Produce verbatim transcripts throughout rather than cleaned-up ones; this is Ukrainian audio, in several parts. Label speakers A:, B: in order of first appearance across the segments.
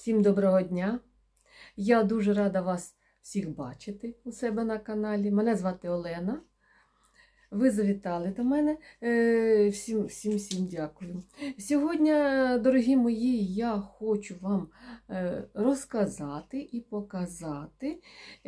A: Всім доброго дня! Я дуже рада вас всіх бачити у себе на каналі. Мене звати Олена. Ви завітали до мене. Всім, всім, всім дякую. Сьогодні, дорогі мої, я хочу вам розказати і показати.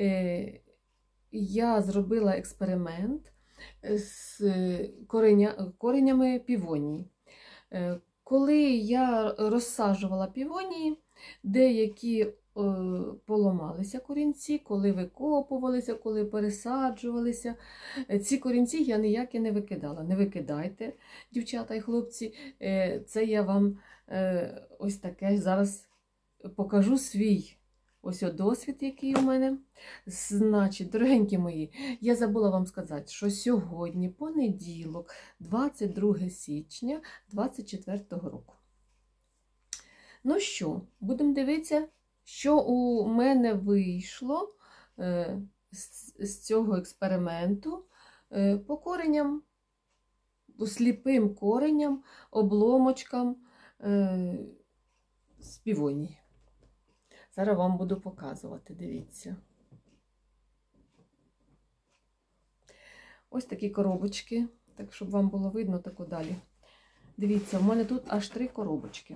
A: Я зробила експеримент з кореня, коренями півонії. Коли я розсаджувала півонії, деякі е, поламалися корінці, коли викопувалися, коли пересаджувалися. Ці корінці я ніякі не викидала. Не викидайте, дівчата і хлопці. Е, це я вам е, ось таке зараз покажу свій ось досвід, який у мене. Значить, дорогенькі мої, я забула вам сказати, що сьогодні, понеділок, двадцять друге січня двадцять четвертого року. Ну що, будемо дивитися, що у мене вийшло е, з, з цього експерименту е, по кореням, сліпим кореням, обломочкам е, з півонії. Зараз вам буду показувати, дивіться. Ось такі коробочки, так щоб вам було видно, так далі. Дивіться, в мене тут аж три коробочки.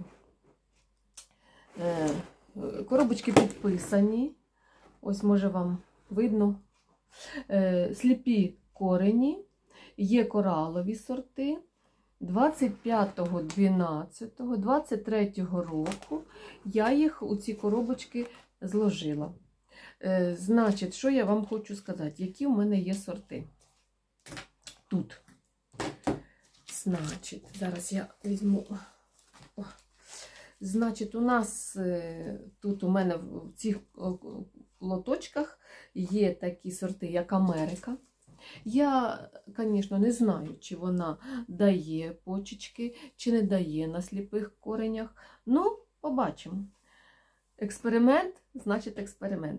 A: Коробочки підписані, ось може вам видно. Сліпі корені, є коралові сорти. двадцять п'ятого дванадцятого двадцять третього року я їх у ці коробочки зложила. Е, значить, що я вам хочу сказати, які у мене є сорти. Тут. Значить, зараз я візьму. О. Значить, у нас е, тут у мене в цих лоточках є такі сорти, як Америка. Я, звісно, не знаю, чи вона дає почечки, чи не дає на сліпих коренях. Ну, побачимо. Експеримент, значить експеримент.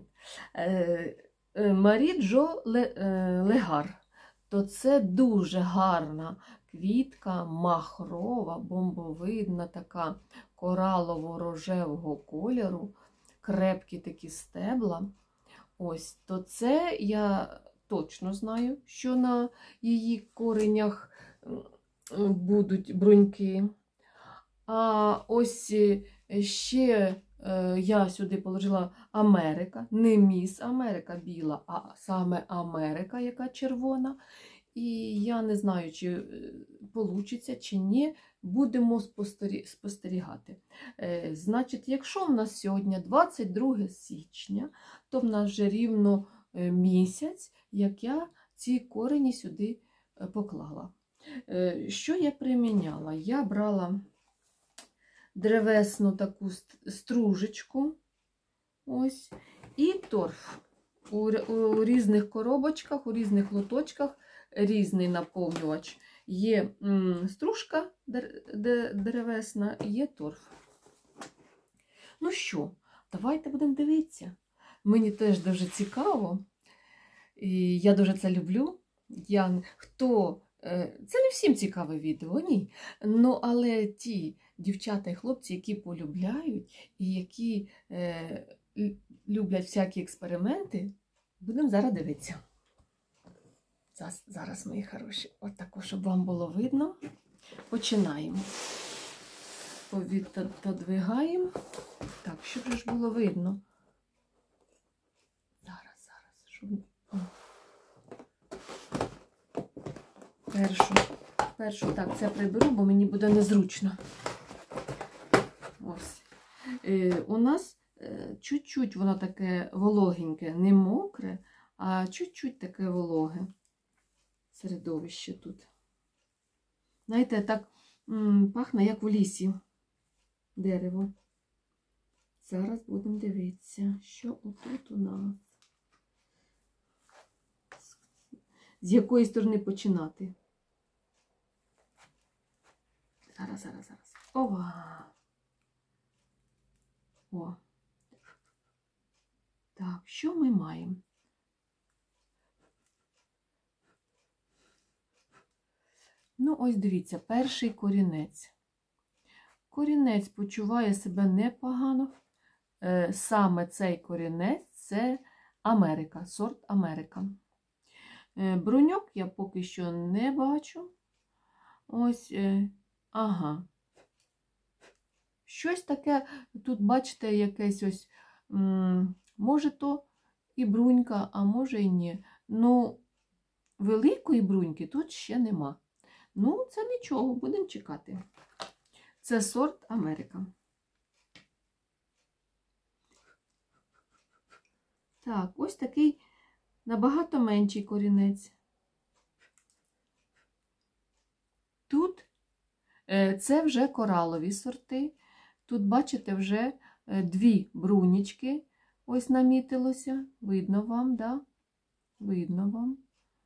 A: Марі Джо Легар. То це дуже гарна квітка, махрова, бомбовидна, така коралово-рожевого кольору, крепкі такі стебла. Ось, то це я точно знаю, що на її коренях будуть бруньки. А ось ще я сюди положила Америка, не міс Америка біла, а саме Америка, яка червона. І я не знаю, чи вийде, чи ні, будемо спостерігати. Значить, якщо в нас сьогодні двадцять друге січня, то в нас вже рівно місяць, як я ці корені сюди поклала. Що я приміняла? Я брала древесну таку стружечку, ось, і торф. У, у різних коробочках, у різних лоточках різний наповнювач. Є м, стружка деревесна, є торф. Ну що, давайте будемо дивитися. Мені теж дуже цікаво. І я дуже це люблю. Я, хто, це не всім цікаве відео, ні. Ну, але ті дівчата і хлопці, які полюбляють і які е, люблять всякі експерименти, будемо зараз дивитися. Зараз, зараз мої хороші, от тако, щоб вам було видно. Починаємо. Подвигаємо. Так, щоб ж було видно. Зараз, зараз, щоб... Першу, першу, так, це приберу, бо мені буде незручно. Ось. Е, у нас е, чуть-чуть воно таке вологеньке, не мокре, а чуть-чуть таке вологе середовище тут. Знаєте, так м, пахне, як в лісі дерево. Зараз будемо дивитися, що отут у нас. З якої сторони починати? Зараз, зараз, зараз. Ова! О! Так, що ми маємо? Ну, ось дивіться, перший корінець. Корінець почуває себе непогано. е, саме цей корінець це Америка, сорт Америка. Е, бруньок я поки що не бачу. Ось, е, ага. Щось таке, тут, бачите, якесь ось, м, може то і брунька, а може і ні. Ну, великої бруньки тут ще нема. Ну, це нічого, будемо чекати. Це сорт Америка. Так, ось такий набагато менший корінець. Тут е, це вже коралові сорти. Тут, бачите, вже е, дві брунічки ось намітилося. Видно вам, да? Видно вам.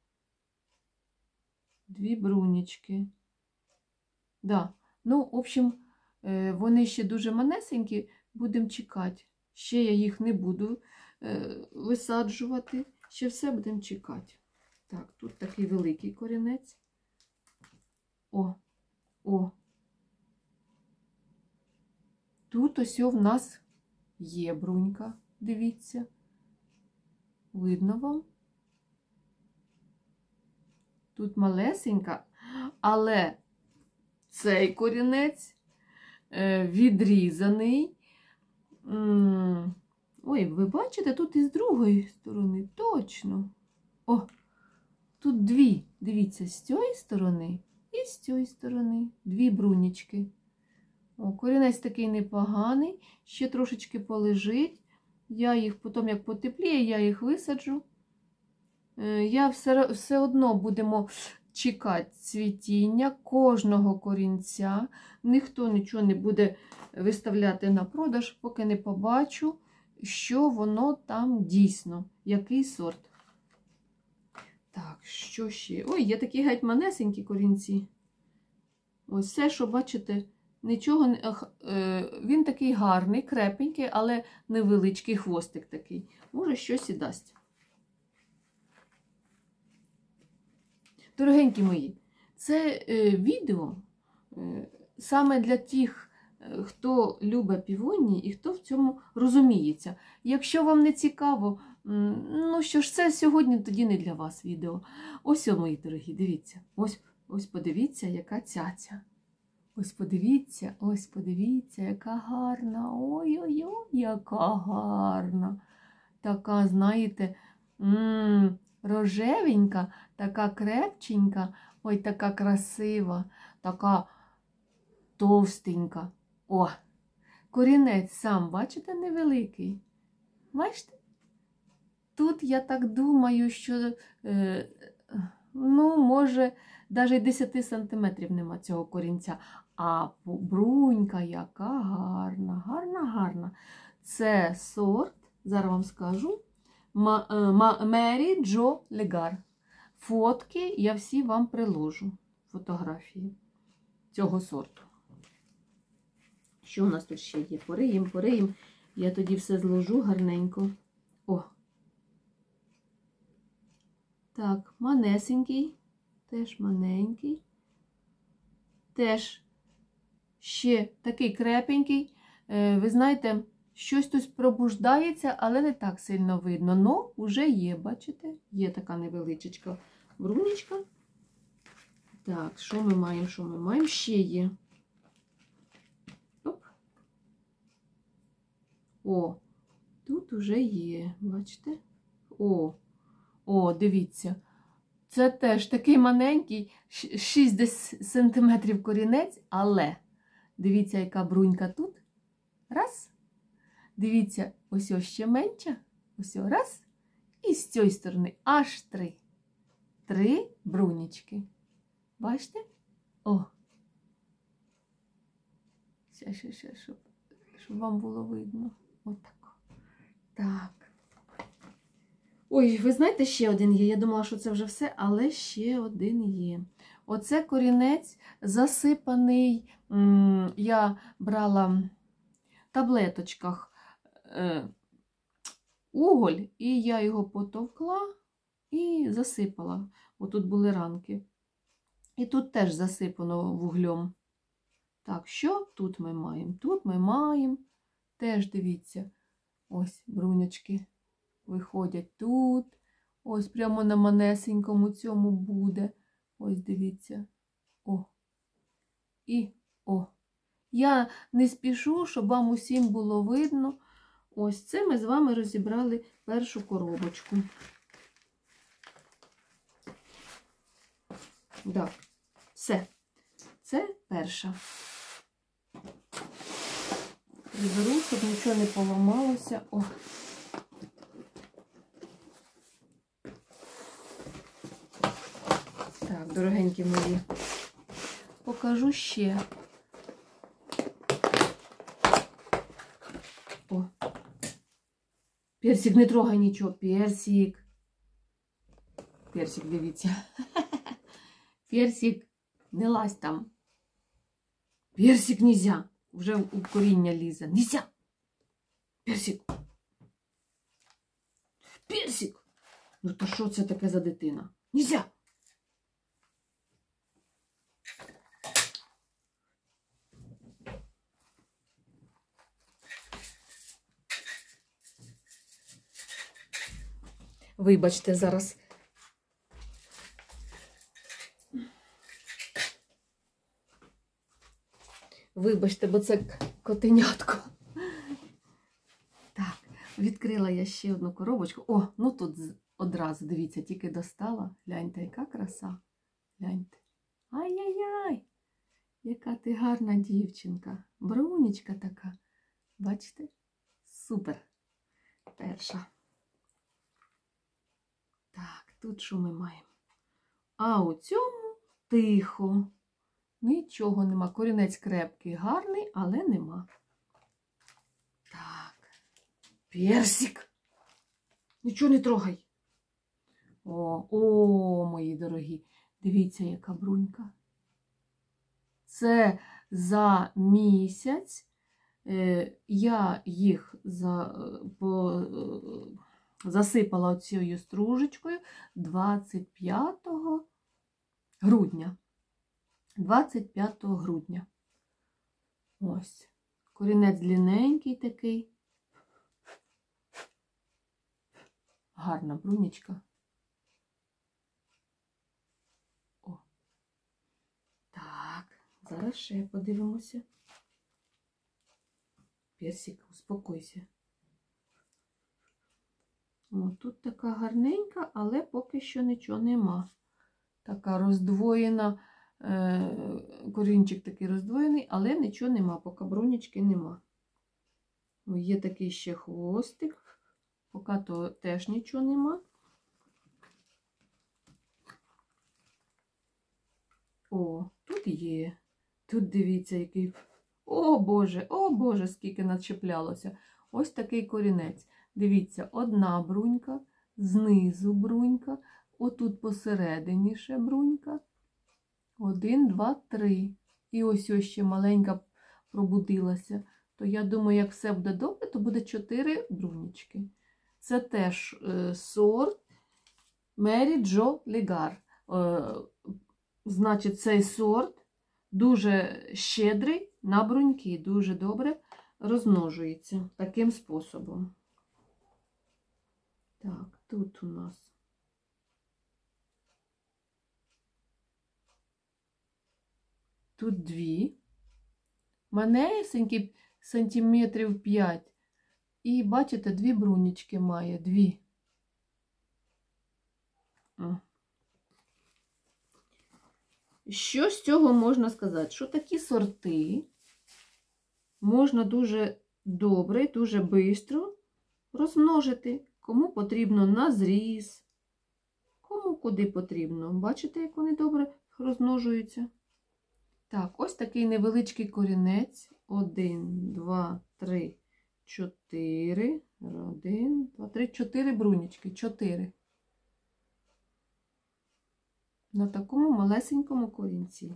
A: Дві брунічки. Да. Ну, в общем, е, вони ще дуже манесенькі, будемо чекати. Ще я їх не буду е, висаджувати. Ще все будемо чекати. Так, тут такий великий корінець. О, о. Тут ось в нас є брунька, дивіться. Видно вам? Тут малесенька, але цей корінець відрізаний. Ой, ви бачите, тут і з другої сторони, точно. О, тут дві, дивіться, з цієї сторони і з цієї сторони. Дві брунічки. О, корінець такий непоганий, ще трошечки полежить. Я їх потім, як потепліє, я їх висаджу. Я все, все одно будемо чекати цвітіння кожного корінця. Ніхто нічого не буде виставляти на продаж, поки не побачу, що воно там дійсно, який сорт. Так, що ще? Ой, є такі геть манесенькі корінці. Ось все, що бачите, нічого не... Він такий гарний, крепенький, але невеличкий хвостик такий. Може, щось і дасть. Дорогенькі мої, це е, відео е, саме для тих, е, хто любить півонії і хто в цьому розуміється. Якщо вам не цікаво, м, ну що ж, це сьогодні тоді не для вас відео. Ось, о, мої дорогі, дивіться. Ось, ось подивіться, яка цяця. Ось подивіться, ось подивіться, яка гарна. Ой-ой-ой, яка гарна. Така, знаєте, м-м, рожевенька, така крепченька, ой, така красива, така товстенька. О, корінець сам, бачите, невеликий. Бачите? Тут, я так думаю, що, е, ну, може, навіть десять сантиметрів нема цього корінця. А брунька яка гарна, гарна, гарна. Це сорт, зараз вам скажу, Мері Джо Легар. Фотки я всі вам приложу, фотографії цього сорту. Що у нас тут ще є? Пориєм, пориєм. Я тоді все зложу гарненько. О! Так, манесенький, теж маленький. Теж ще такий крепенький. Ви знаєте, щось тут пробуждається, але не так сильно видно. Ну, вже є, бачите? Є така невеличка брунічка. Так, що ми маємо, що ми маємо? Ще є. Оп. О, тут уже є, бачите? О, о, дивіться. Це теж такий маленький, шість сантиметрів корінець, але дивіться, яка брунька тут. Раз. Дивіться, ось ось ще менша. Ось ось раз. І з цієї сторони аж три. Три брунічки. Бачите? О! Ще, ще, ще, щоб, щоб вам було видно. Отак. Так. Ой, ви знаєте, ще один є. Я думала, що це вже все, але ще один є. Оце корінець засипаний. Я брала в таблеточках уголь, і я його потовкла і засипала. Отут були ранки. І тут теж засипано вуглем. Так, що тут ми маємо? Тут ми маємо, теж дивіться, Ось бруньочки виходять тут. Ось прямо на манесенькому цьому буде. Ось дивіться. О. І о. Я не спішу, щоб вам усім було видно. Ось це ми з вами розібрали першу коробочку. Так, все. Це перша. Приберу, щоб нічого не поламалося. О. Так, дорогенькі мої, покажу ще. О. Персик, не трогай нічого. Персик. Персик, дивіться. Персик, не лазь там. Персик нельзя. Вже у коріння лізе. Нельзя. Персик. Персик. Ну то що це таке за дитина? Нельзя. Вибачте, зараз. Вибачте, бо це котенятко. Так, відкрила я ще одну коробочку. О, ну тут одразу, дивіться, тільки достала. Гляньте, яка краса. Гляньте. Ай-яй-яй! Яка ти гарна дівчинка. Брунечка така. Бачите? Супер. Перша. Так, тут що ми маємо? А у цьому тихо. Нічого нема. Корінець крепкий, гарний, але нема. Так. Персик. Нічого не трогай. О, о, мої дорогі. Дивіться, яка брунька. Це за місяць. Е, я їх за, по, засипала цією стружечкою двадцять п'ятого грудня. двадцять п'ятого грудня. Ось. Корінець длинненький такий. Гарна брунечка. О. Так, зараз ще подивимося. Персик, успокойся. О, тут така гарненька, але поки що нічого нема. Така роздвоєна. Корінчик такий роздвоєний, але нічого нема, поки брунечки нема. Є такий ще хвостик, поки то теж нічого нема. О, тут є. Тут дивіться, який. О, Боже, о, Боже, скільки начеплялося. Ось такий корінець. Дивіться, одна брунька, знизу брунька, отут посередині ще брунька. Один, два, три. І ось ось ще маленька пробудилася. То я думаю, як все буде добре, то буде чотири брунічки. Це теж е, сорт Мері Джо Легар. Е, значить, цей сорт дуже щедрий на бруньки. Дуже добре розмножується таким способом. Так, тут у нас. Тут дві, манесенькі сантиметрів п'ять. І, бачите, дві брунічки має, дві. О. Що з цього можна сказати? Що такі сорти можна дуже добре, дуже швидко розмножити. Кому потрібно на зріз, кому куди потрібно. Бачите, як вони добре розмножуються? Так, ось такий невеличкий корінець. Один, два, три, чотири. Один, два, три, чотири брунічки. Чотири. На такому малесенькому корінці.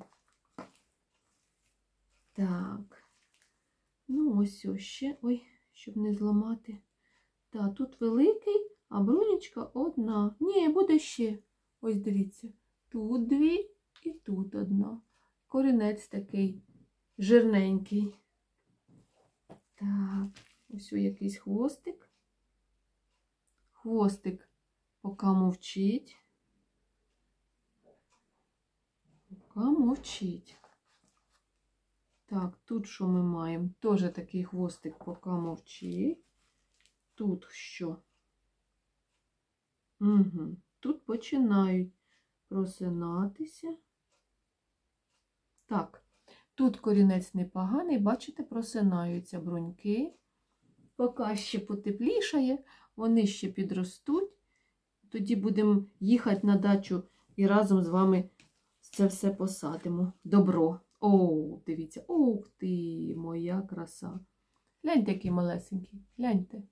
A: Так. Ну, ось ось ще. Ой, щоб не зламати. Так, тут великий, а брунічка одна. Ні, буде ще. Ось дивіться. Тут дві і тут одна. Корінець такий жирненький. Так, Ось якийсь хвостик. Хвостик поки мовчить. Поки мовчить. Так, тут що ми маємо? Теж такий хвостик поки мовчить. Тут що? Угу. Тут починають просинатися. Так, тут корінець непоганий, бачите, просинаються бруньки. Поки ще потеплішає, вони ще підростуть. Тоді будемо їхати на дачу і разом з вами це все посадимо. Добро. О, дивіться, ух ти, моя краса. Гляньте, який малесенький, гляньте.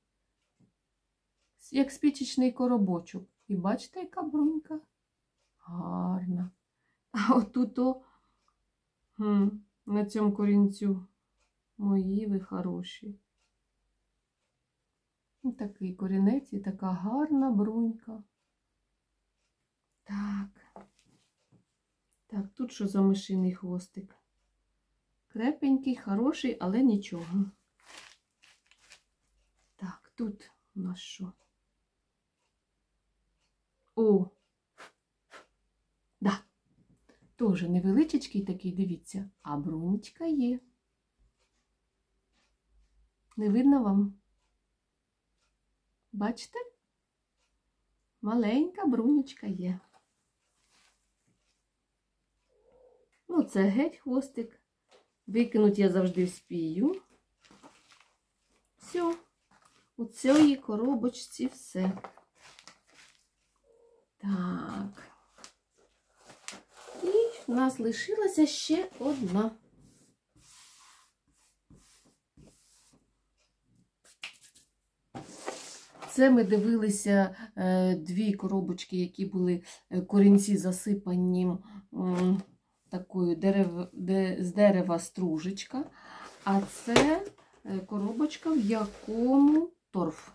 A: Як спічечний коробочок. І бачите, яка брунька? Гарна. А отут о, хм, на цьому корінцю мої ви хороші. Ось такий корінець і така гарна брунька. Так. Так, тут що за мишиний хвостик? Крепенький, хороший, але нічого. Так, тут у нас що? О! Да. Тоже невеличкий такий, дивіться. А брунечка є. Не видно вам? Бачите? Маленька брунечка є. Ну, це геть хвостик. Викинуть я завжди вспію. Все. У цій коробочці все. Так. І в нас лишилася ще одна. Це ми дивилися е, дві коробочки, які були е, корінці засипані е, такою дерев, де, з дерева стружечка. А це е, коробочка, в якому торф.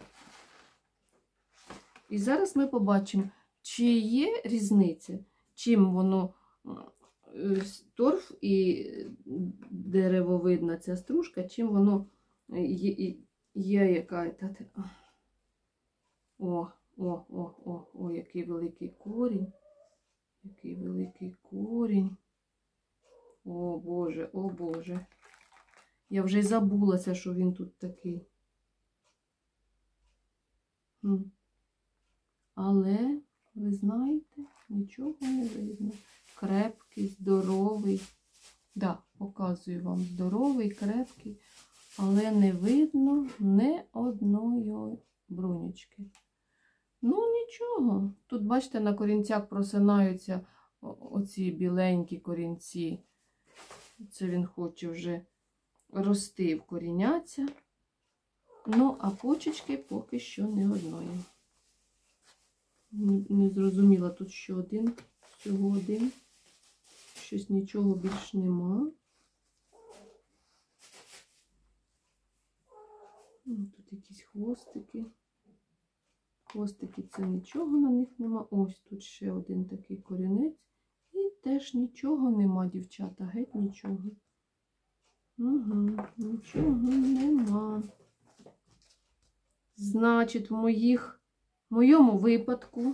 A: І зараз ми побачимо, чи є різниця, чим воно е, торф і деревовидна ця стружка, чим воно є, є яка-то... О, о, о, о, о, який великий корінь. Який великий корінь. О, Боже, о, Боже. Я вже й забулася, що він тут такий. Хм. Але, ви знаєте, нічого не видно. Крепкий, здоровий. Да, показую вам, здоровий, крепкий, але не видно ні одної брунечки. Ну, нічого. Тут, бачите, на корінцях просинаються оці біленькі корінці. Це він хоче вже рости, вкоріняться. Ну, а почечки поки що не одної. Не зрозуміла, тут ще один, всього один. Щось нічого більш нема. Тут якісь хвостики. Хвостики, це нічого на них нема. Ось тут ще один такий корінець. І теж нічого нема, дівчата, геть нічого. Угу, нічого нема. Значить, в моїх, в моєму випадку,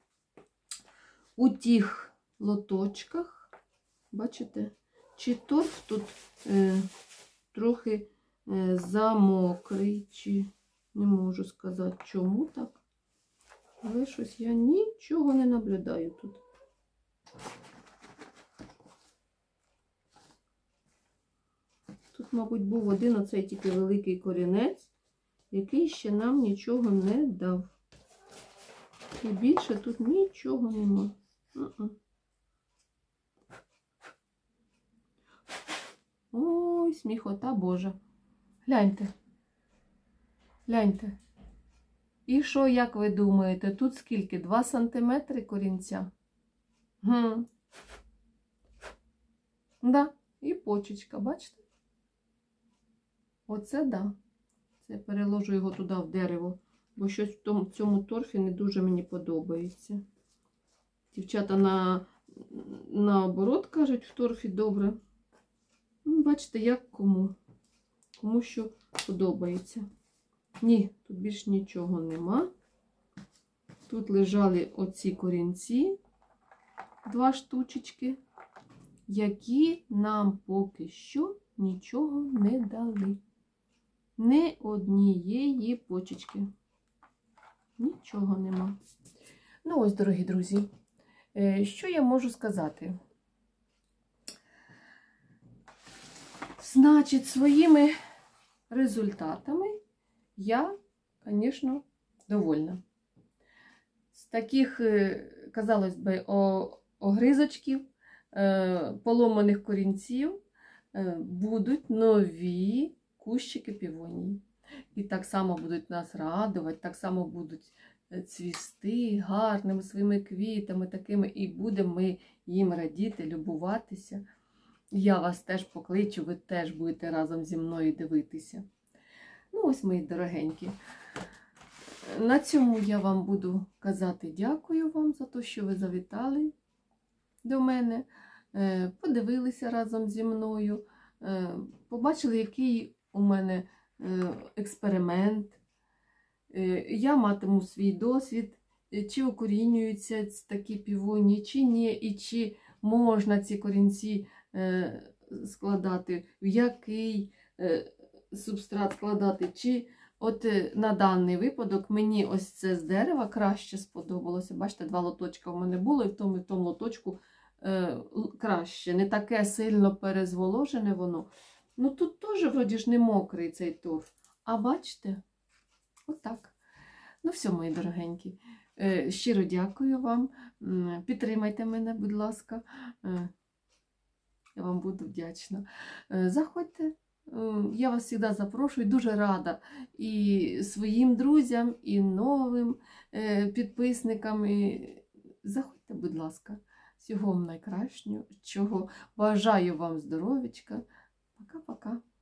A: у тих лоточках, бачите, чи торф тут е, трохи е, замокрий, чи не можу сказати, чому так. Але щось я нічого не наблюдаю тут. Тут, мабуть, був один оцей тільки великий корінець, який ще нам нічого не дав. І більше тут нічого нема. Uh-uh. Ой, сміхота Божа. Гляньте. Гляньте. І що, як ви думаєте, тут скільки? два сантиметри корінця? Гм. Да, і почечка, бачите? Оце да. Це я переложу його туди в дерево, бо щось в тому, цьому торфі не дуже мені подобається. Дівчата на, наоборот кажуть, в торфі добре. Ну, бачите, як кому. Кому що подобається. Ні, тут більш нічого нема. Тут лежали оці корінці, два штучечки, які нам поки що нічого не дали. Ні однієї почечки. Нічого нема. Ну ось, дорогі друзі, що я можу сказати? Значить, своїми результатами я, звісно, довольна. З таких, казалось би, огризочків, поломаних корінців будуть нові кущики півонії. І так само будуть нас радувати, так само будуть цвісти гарними своїми квітами такими, і будемо ми їм радіти, любуватися. Я вас теж покличу, ви теж будете разом зі мною дивитися. Ну ось, мої дорогенькі. На цьому я вам буду казати дякую вам за те, що ви завітали до мене, подивилися разом зі мною, побачили, який у мене експеримент. Я матиму свій досвід, чи укорінюються такі півонії, чи ні, і чи можна ці корінці складати, в який субстрат складати, чи от на даний випадок мені ось це з дерева краще сподобалося. Бачите, два лоточка в мене було, і в тому, і в тому лоточку е, краще. Не таке сильно перезволожене воно. Ну тут теж, вроді ж, не мокрий цей торф. А бачите? Отак. Ну все, мої дорогенькі. Е, щиро дякую вам. Підтримайте мене, будь ласка. Е, я вам буду вдячна. Е, заходьте. Я вас завжди запрошую, дуже рада і своїм друзям, і новим підписникам. Заходьте, будь ласка, всього вам найкращого, чого бажаю вам здоров'ячка. Пока-пока.